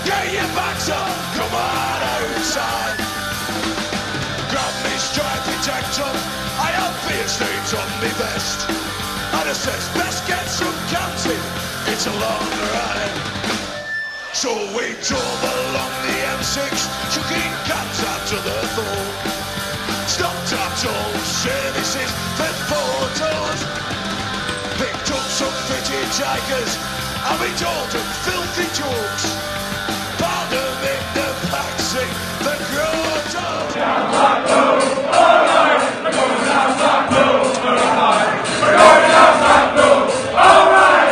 Get your backs up, come on outside. Grab me stripe protector, I have beer stains on me vest. And it says best get some counting, it's a long ride. So we drove along the M6, chucking cats after the thaw. Stopped at all services for photos. Picked up some fitted tigers, and we told them filthy jokes. Found them in the backseat, the grotto. Down Blackpool, alright. We're going down Blackpool, alright. We're going down Blackpool, alright.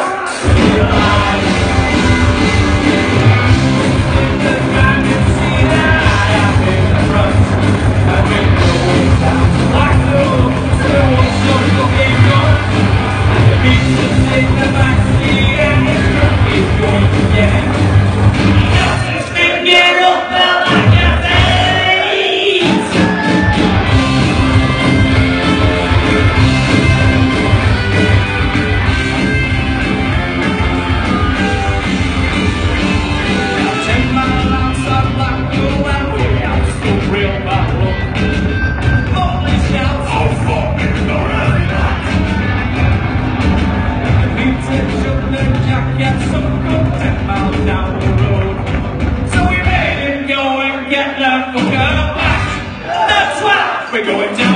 We're going down.